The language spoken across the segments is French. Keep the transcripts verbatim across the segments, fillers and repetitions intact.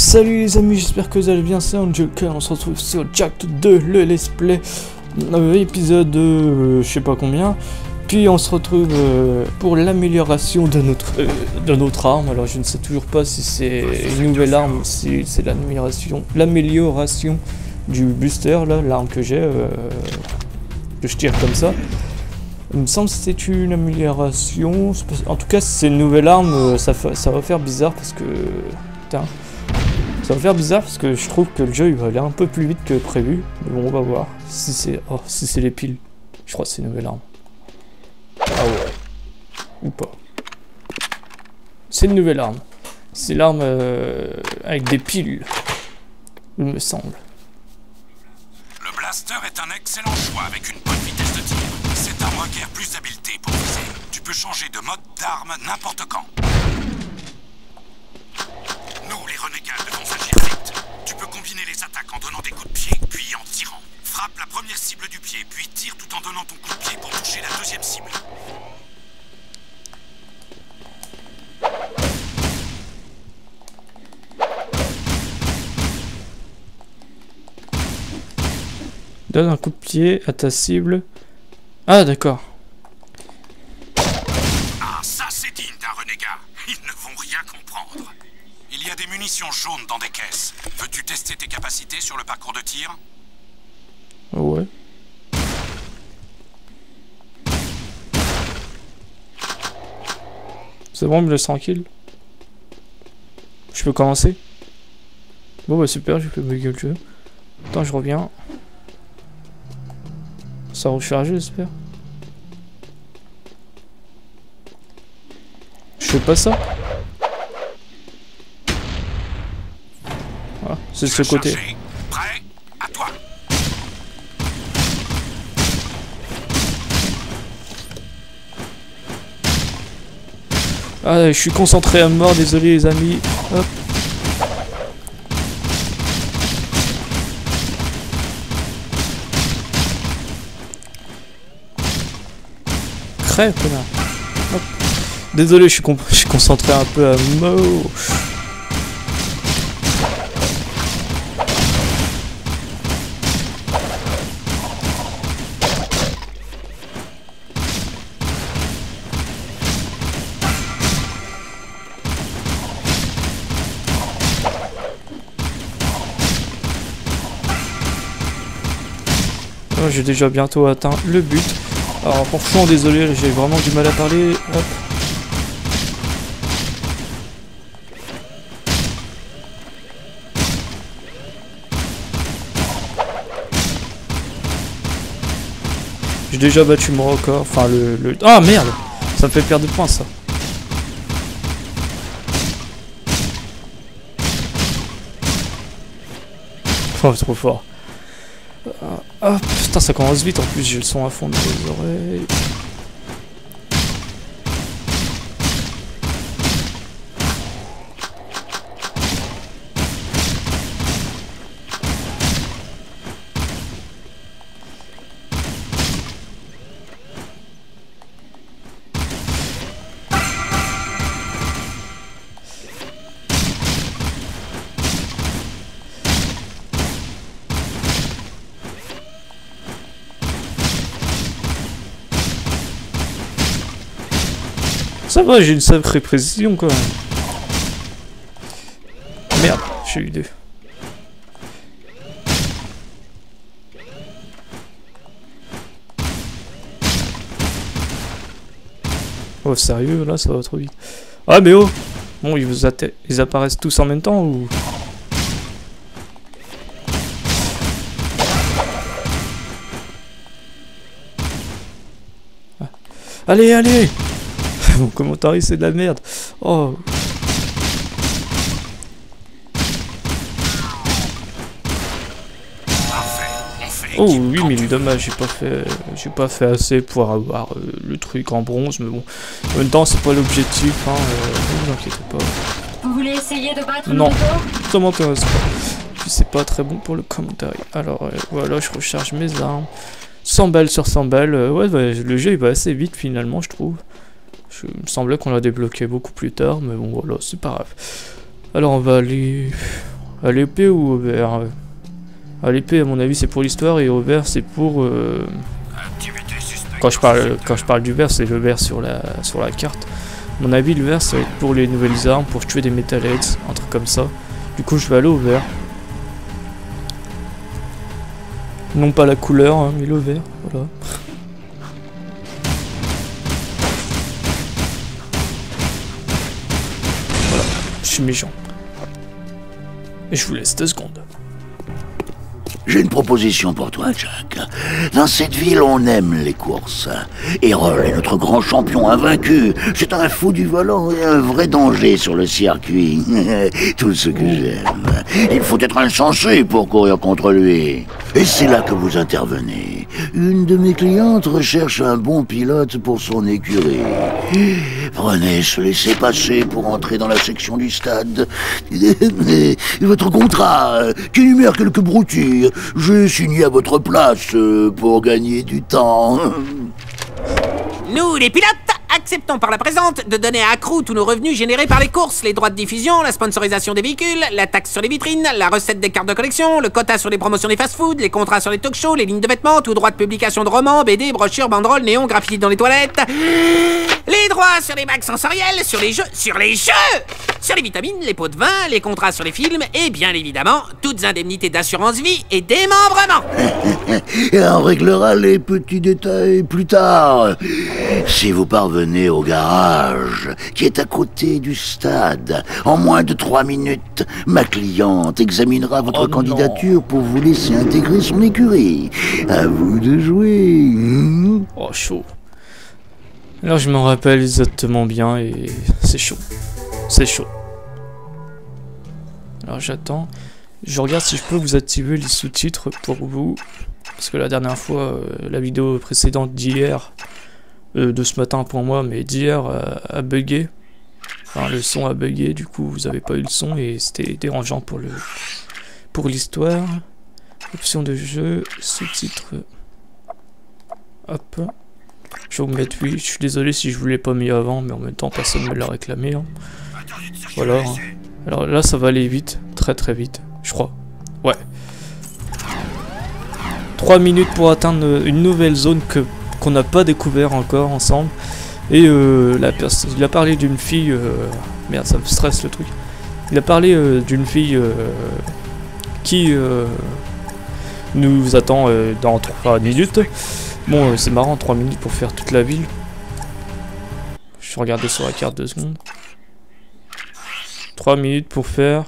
Salut les amis, j'espère que vous allez bien, c'est Joker, on se retrouve sur Jack deux, le let's play, euh, épisode euh, je sais pas combien, puis on se retrouve euh, pour l'amélioration de notre euh, de notre arme. Alors je ne sais toujours pas si c'est une nouvelle arme, si c'est l'amélioration l'amélioration du booster, là, l'arme que j'ai, euh, que je tire comme ça. Il me semble que c'est une amélioration, en tout cas si c'est une nouvelle arme, ça, ça va faire bizarre parce que, putain, ça va faire bizarre parce que je trouve que le jeu il va aller un peu plus vite que prévu. Mais bon, on va voir si c'est oh, si c'est les piles. Je crois que c'est une nouvelle arme. Ah ouais. Ou pas. C'est une nouvelle arme. C'est l'arme euh, avec des piles. Il me semble. Le blaster est un excellent choix avec une bonne vitesse de tir. Cette arme requiert plus d'habileté pour viser. Tu peux changer de mode d'arme n'importe quand. Nous, les renégats, devons agir vite. Tu peux combiner les attaques en donnant des coups de pied, puis en tirant. Frappe la première cible du pied, puis tire tout en donnant ton coup de pied pour toucher la deuxième cible. Donne un coup de pied à ta cible. Ah d'accord. Ah, ça c'est digne d'un renégat. Ils ne vont rien comprendre. Il y a des munitions jaunes dans des caisses. Veux-tu tester tes capacités sur le parcours de tir? Ouais. C'est bon, me laisse tranquille. Je peux commencer? Bon bah super, j'ai fait bugger le jeu. Attends, je reviens. Ça a rechargé, j'espère. Je fais pas ça. Ah, c'est de ce côté. Prêt? À toi. Ah, je suis concentré à mort, désolé les amis. Hop. Crève, connard. Hop. Désolé, je suis, je suis concentré un peu à mort. J'ai déjà bientôt atteint le but. Alors franchement désolé, j'ai vraiment du mal à parler. Hop. J'ai déjà battu mon record. Enfin le, le... Ah merde. Ça me fait perdre des points ça. Oh trop fort. Ah oh, putain, ça commence vite en plus, j'ai le son à fond dans les oreilles. Ça va, j'ai une sacrée précision quand même. Merde, j'ai eu deux. Oh sérieux, là ça va trop vite. Ah mais oh. Bon, ils, vous ils apparaissent tous en même temps ou... ah. Allez, allez. Mon commentaire c'est de la merde. Oh. Oh huit mille dommages, j'ai pas fait j'ai pas fait assez pour avoir euh, le truc en bronze, mais bon. En même temps c'est pas l'objectif, hein, euh, ne vous inquiétez pas. Vous voulez essayer de battre non, le ça m'intéresse pas. Puis c'est pas très bon pour le commentaire. Alors euh, voilà, je recharge mes armes. cent balles sur cent balles, euh, ouais bah, le jeu il va assez vite finalement je trouve. Je, il me semblait qu'on l'a débloqué beaucoup plus tard, mais bon voilà, c'est pas grave. Alors on va aller... À l'épée ou au vert? À l'épée, à mon avis, c'est pour l'histoire, et au vert, c'est pour... Euh... Quand je parle, quand je parle du vert, c'est le vert sur la, sur la carte. À mon avis, le vert, ça va être pour les nouvelles armes, pour tuer des metalheads, un truc comme ça. Du coup, je vais aller au vert. Non pas la couleur, hein, mais le vert, voilà. Voilà, je suis méchant. Et je vous laisse deux secondes. J'ai une proposition pour toi, Jack. Dans cette ville, on aime les courses. Errol est notre grand champion invaincu. C'est un fou du volant et un vrai danger sur le circuit. Tout ce que j'aime. Il faut être insensé pour courir contre lui. Et c'est là que vous intervenez. Une de mes clientes recherche un bon pilote pour son écurie. Prenez ce laissez-passer pour entrer dans la section du stade. Votre contrat, qui énumère quelques broutilles, j'ai signé à votre place pour gagner du temps. Nous, les pilotes, acceptons par la présente de donner à Crew tous nos revenus générés par les courses, les droits de diffusion, la sponsorisation des véhicules, la taxe sur les vitrines, la recette des cartes de collection, le quota sur les promotions des fast-foods, les contrats sur les talk-shows, les lignes de vêtements, tout droit de publication de romans, B D, brochures, banderoles, néons, graffitis dans les toilettes, les droits sur les bagues sensorielles, sur les jeux, sur les jeux, sur les vitamines, les pots de vin, les contrats sur les films et bien évidemment toutes indemnités d'assurance vie et démembrement. Et on réglera les petits détails plus tard. Si vous parvenez au garage, qui est à côté du stade, en moins de trois minutes, ma cliente examinera votre oh candidature non. pour vous laisser intégrer son écurie. À vous de jouer. Mmh. Oh, chaud. Alors, je m'en rappelle exactement bien et c'est chaud. C'est chaud. Alors, j'attends. Je regarde si je peux vous activer les sous-titres pour vous. Parce que la dernière fois, euh, la vidéo précédente d'hier, euh, de ce matin pour moi, mais d'hier, euh, a bugué. Enfin, le son a bugué, du coup, vous avez pas eu le son et c'était dérangeant pour le pour l'histoire. Option de jeu, sous-titres. Hop. Je vais vous mettre oui. Je suis désolé si je vous l'ai pas mis avant, mais en même temps, personne ne me l'a réclamé. Hein. Voilà. Hein. Alors là, ça va aller vite, très très vite, je crois. Ouais. trois minutes pour atteindre une nouvelle zone que qu'on n'a pas découvert encore ensemble. Et euh, la personne, il a parlé d'une fille. Euh, merde, ça me stresse le truc. Il a parlé euh, d'une fille euh, qui euh, nous attend euh, dans trois minutes. Bon, euh, c'est marrant, trois minutes pour faire toute la ville. Je vais regarder sur la carte deux secondes. trois minutes pour faire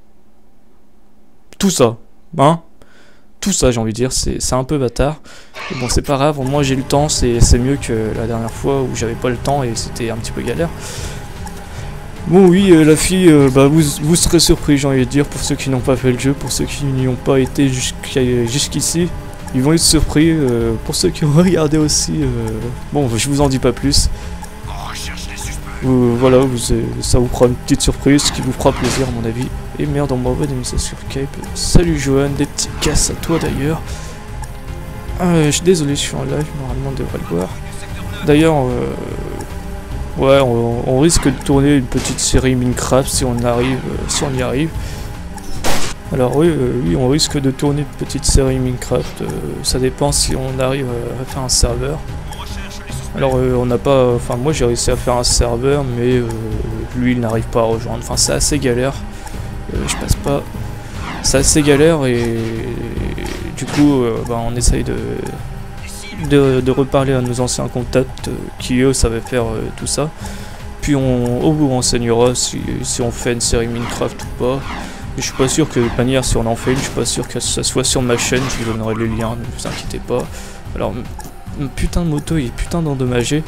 tout ça, hein? Tout ça, j'ai envie de dire, c'est un peu bâtard. Mais bon, c'est pas grave, moi j'ai le temps, c'est mieux que la dernière fois où j'avais pas le temps et c'était un petit peu galère. Bon, oui, euh, la fille, euh, bah, vous, vous serez surpris, j'ai envie de dire, pour ceux qui n'ont pas fait le jeu, pour ceux qui n'y ont pas été jusqu'ici, ils vont être surpris. Euh, pour ceux qui ont regardé aussi, euh, bon, je vous en dis pas plus. Vous, voilà, vous, ça vous fera une petite surprise qui vous fera plaisir à mon avis. Et merde, on m'envoie des messages sur Skype. Salut Johan, des petits casses à toi d'ailleurs. Euh, je suis désolé, je suis en live, normalement on devrait le voir. D'ailleurs, euh, ouais, on, on risque de tourner une petite série Minecraft si on arrive, euh, si on y arrive. Alors oui, euh, oui, on risque de tourner une petite série Minecraft. Euh, ça dépend si on arrive à faire un serveur. Alors euh, on n'a pas, enfin moi j'ai réussi à faire un serveur, mais euh, lui il n'arrive pas à rejoindre. Enfin c'est assez galère. Euh, je passe pas. C'est assez galère et, et du coup euh, bah, on essaye de, de de reparler à nos anciens contacts euh, qui eux savaient faire euh, tout ça. Puis on, on vous renseignera si, si on fait une série Minecraft ou pas. Et je suis pas sûr que de toute manière si on en fait une, je suis pas sûr que ça soit sur ma chaîne. Je vous donnerai le lien, ne vous inquiétez pas. Alors putain de moto il est putain d'endommagé.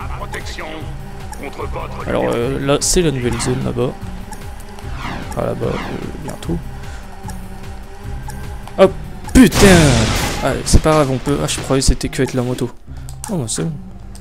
Alors euh, là c'est la nouvelle zone là-bas. Ah là-bas euh, bientôt. Oh putain. Ah, c'est pas grave on peut. Ah je croyais c'était que avec la moto. Oh bah c'est bon.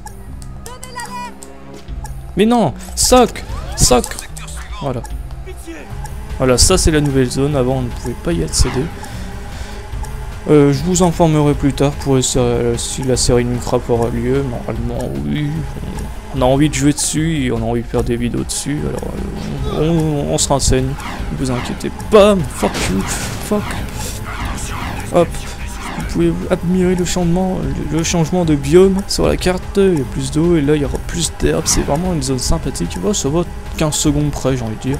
Mais non. Soc. Soc. Voilà. Voilà ça c'est la nouvelle zone. Avant on ne pouvait pas y accéder. Euh, je vous informerai plus tard pour euh, si la série Minecraft aura lieu. Normalement, oui. on a envie de jouer dessus et on a envie de faire des vidéos dessus, alors euh, on, on se renseigne, ne vous inquiétez pas, fuck you, fuck. Hop, vous pouvez admirer le changement, le changement de biome sur la carte, il y a plus d'eau et là il y aura plus d'herbe, c'est vraiment une zone sympathique, oh, ça va quinze secondes près j'ai envie de dire.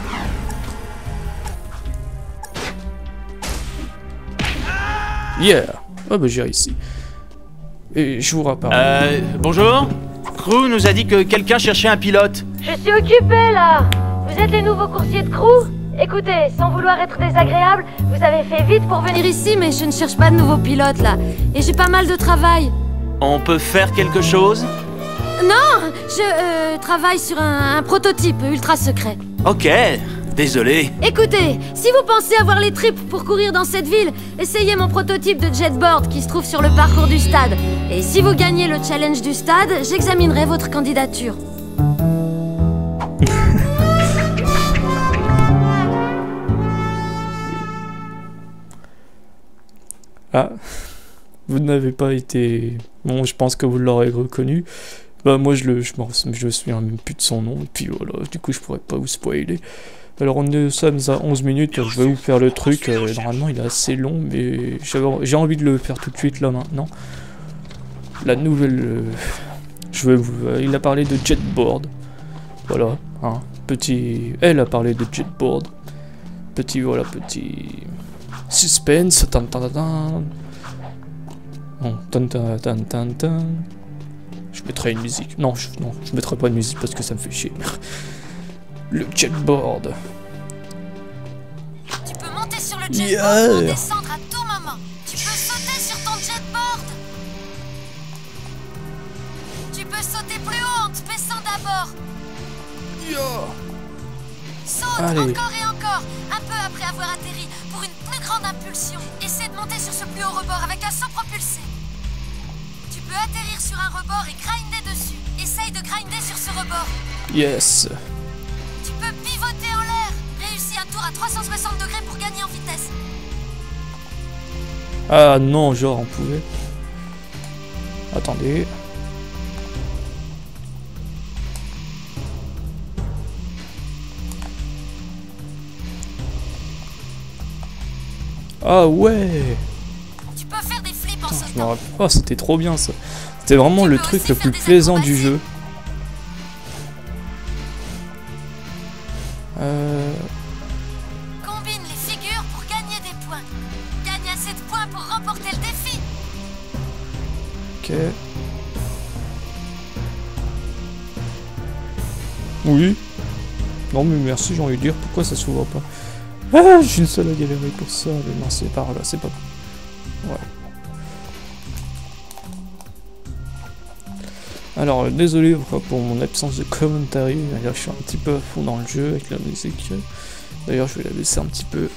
Yeah, ah bah j'ai réussi. Et je vous rappelle. Euh, bonjour. Crew nous a dit que quelqu'un cherchait un pilote. Je suis occupé là. Vous êtes les nouveaux coursiers de Crew? Écoutez, sans vouloir être désagréable, vous avez fait vite pour venir ici, mais je ne cherche pas de nouveaux pilotes là. Et j'ai pas mal de travail. On peut faire quelque chose? Non, je euh, travaille sur un, un prototype ultra secret. Ok, désolé. Écoutez, si vous pensez avoir les tripes pour courir dans cette ville, essayez mon prototype de jetboard qui se trouve sur le parcours du stade. Et si vous gagnez le challenge du stade, j'examinerai votre candidature. Ah, vous n'avez pas été... Bon, je pense que vous l'aurez reconnu. Bah moi je le je me je me souviens même plus de son nom et puis voilà, du coup je pourrais pas vous spoiler. Alors on est sommes à onze minutes, je vais vous faire le truc, euh, normalement il est assez long mais j'ai envie de le faire tout de suite là maintenant. La nouvelle... Euh, je vais vous... Euh, il a parlé de jetboard. Voilà, hein, petit... Elle a parlé de jetboard. Petit, voilà, petit... Suspense, tan tan tan. Bon, tan tan tan tan tan. Je mettrai une musique. Non, je, non, je mettrai pas de musique parce que ça me fait chier. Le jetboard. Tu peux monter sur le jetboard Yeah. ou descendre à tout moment. Tu peux sauter sur ton jetboard. Tu peux sauter plus haut en te baissant d'abord. Yeah. Saute Allez. encore et encore, un peu après avoir atterri, pour une plus grande impulsion. Essaie de monter sur ce plus haut rebord avec un saut propulsé. Tu peux atterrir sur un rebord et grinder dessus. Essaye de grinder sur ce rebord. Yes. Tu peux pivoter en l'air. Réussis un tour à trois cent soixante degrés pour gagner en vitesse. Ah non, genre on pouvait. Attendez. Ah ouais. Tu peux faire des flips en Je me sautant. rappelle. Oh, c'était trop bien ça. C'était vraiment Tu le peux truc aussi le faire plus des plaisant du acrobaties. jeu. Euh... Combine les figures pour gagner des points. Gagne assez de points pour remporter le défi. Ok. Oui. Non mais merci, j'ai envie de dire, pourquoi ça s'ouvre pas? Ah, je suis le seul à galérer pour ça, mais non, c'est par là, c'est pas... Ouais. Alors, euh, désolé pour mon absence de commentary, d'ailleurs je suis un petit peu à fond dans le jeu avec la musique. D'ailleurs je vais la baisser un petit peu.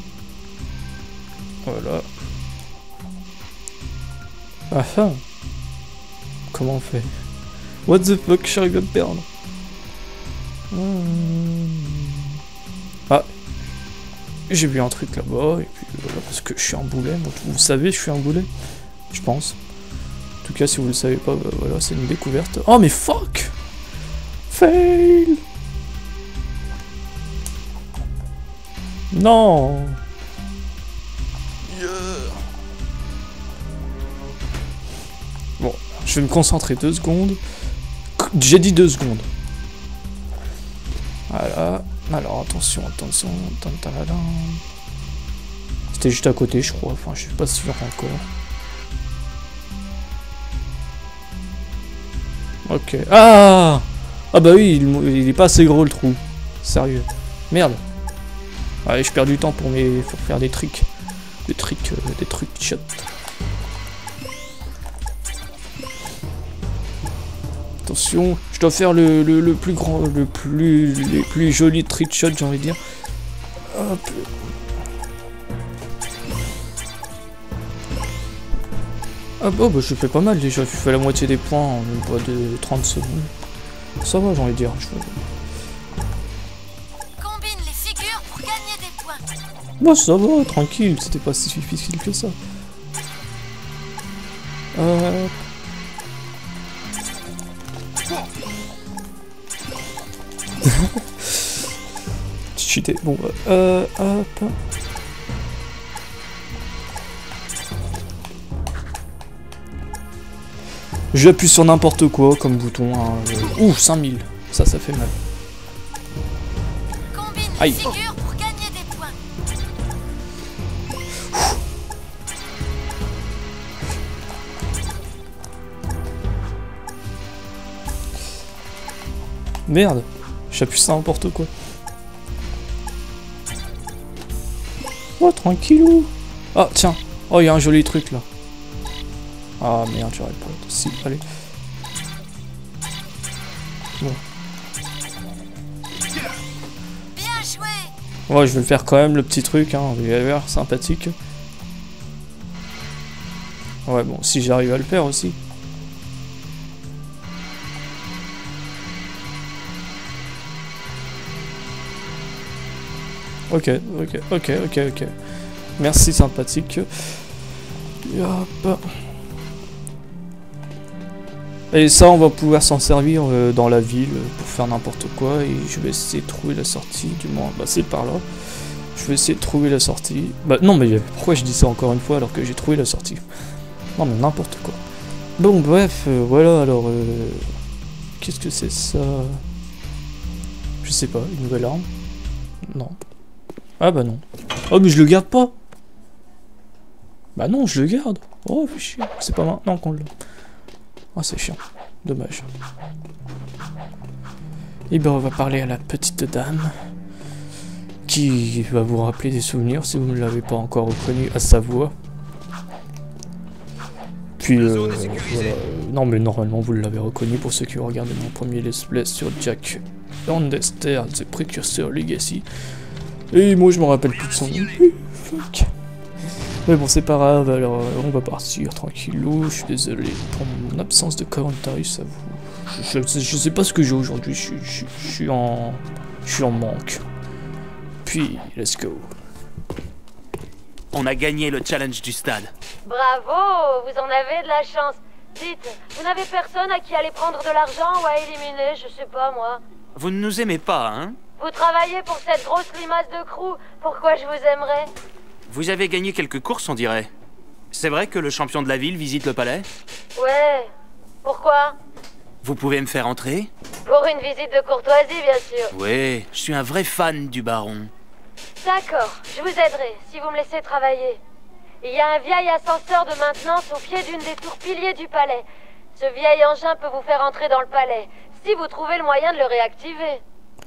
Voilà. Ah ah. Comment on fait? What the fuck, j'arrive à me perdre. Hmm. Ah. J'ai vu un truc là-bas, et puis voilà, parce que je suis un boulet, moi, vous savez, je suis un boulet, je pense. En tout cas, si vous le savez pas, bah, voilà, c'est une découverte. Oh, mais fuck! Fail! Non! Yeah. Bon, je vais me concentrer deux secondes. J'ai dit deux secondes. Voilà. Alors attention, attention, tantalala. C'était juste à côté, je crois. Enfin, je suis pas sûr encore. Ok. Ah! Ah bah oui, il, il est pas assez gros le trou. Sérieux. Merde. Allez, je perds du temps pour, mes, pour faire des tricks. Des tricks, euh, des trucs shot. Attention, je dois faire le, le, le plus grand, le plus, les plus jolis trick shots, j'ai envie de dire. Hop. Ah bah, bah je fais pas mal déjà, je fais la moitié des points en même pas de trente secondes. Ça va, j'ai envie de dire. Je... Combine les figures pour gagner des points. Bah ça va, tranquille, c'était pas si difficile que ça. Euh... Cheaté. Bon, euh, hop. J'appuie sur n'importe quoi comme bouton. Hein. Ouh, cinq mille. Ça, ça fait mal. Combine Aïe. une figure pour gagner des points. Merde. J'appuie sur n'importe quoi. Oh, tranquillou. Ah, tiens. Oh, il y a un joli truc là. Ah merde, j'aurais pas. Si, allez. Bon. Bien joué. Ouais, je vais faire quand même le petit truc, hein. Il va y avoir sympathique. Ouais, bon, si j'arrive à le faire aussi. Ok, ok, ok, ok, ok. Merci, sympathique. Et hop. Et ça, on va pouvoir s'en servir euh, dans la ville pour faire n'importe quoi. Et je vais essayer de trouver la sortie, du moins, bah c'est par là. Je vais essayer de trouver la sortie. Bah non, mais pourquoi je dis ça encore une fois alors que j'ai trouvé la sortie? Non, mais n'importe quoi. Bon, bref, euh, voilà, alors... Euh... Qu'est-ce que c'est ça? Je sais pas, une nouvelle arme? Non. Ah bah non. Oh, mais je le garde pas. Bah non, je le garde. Oh, fais chier. C'est pas maintenant qu'on le... Ah, c'est chiant. Dommage. Et ben, on va parler à la petite dame. Qui va vous rappeler des souvenirs si vous ne l'avez pas encore reconnu à sa voix. Puis, euh, voilà. Non, mais normalement, vous l'avez reconnu pour ceux qui ont regardé mon premier let's play sur Jack Landester, The Precursor Legacy. Et moi, je me rappelle plus de son nom. Fuck. Mais bon, c'est pas grave, alors on va partir tranquillou. Je suis désolé pour mon absence de commentaires, ça vous... Je, je, je sais pas ce que j'ai aujourd'hui, je, je, je suis en... Je suis en manque. Puis, let's go. On a gagné le challenge du stade. Bravo, vous en avez de la chance. Dites, vous n'avez personne à qui aller prendre de l'argent ou à éliminer, je sais pas moi. Vous ne nous aimez pas, hein? Vous travaillez pour cette grosse limace de crew, pourquoi je vous aimerais? Vous avez gagné quelques courses, on dirait. C'est vrai que le champion de la ville visite le palais? Ouais, pourquoi? Vous pouvez me faire entrer? Pour une visite de courtoisie, bien sûr. Oui, je suis un vrai fan du baron. D'accord, je vous aiderai, si vous me laissez travailler. Il y a un vieil ascenseur de maintenance au pied d'une des tours piliers du palais. Ce vieil engin peut vous faire entrer dans le palais, si vous trouvez le moyen de le réactiver.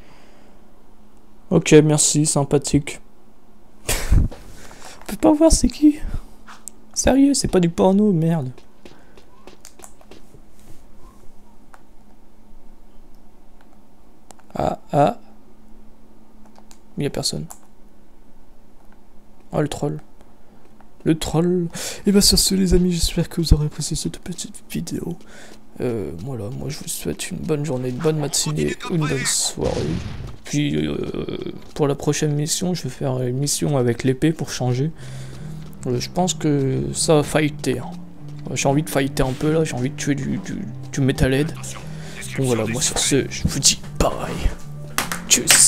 Ok, merci, sympathique. On peut pas voir c'est qui? Sérieux, c'est pas du porno, merde. Ah, ah. Il y a personne. Oh, le troll. Le troll. Et bah sur ce, les amis, j'espère que vous aurez apprécié cette petite vidéo. Euh, voilà, moi je vous souhaite une bonne journée, une bonne matinée, une bonne soirée. Puis euh, pour la prochaine mission, je vais faire une mission avec l'épée pour changer. Euh, je pense que ça va fighter. Hein. J'ai envie de fighter un peu là, j'ai envie de tuer du, du, du Metalhead. Bon voilà, moi sur ce, je vous dis bye. Tchuss.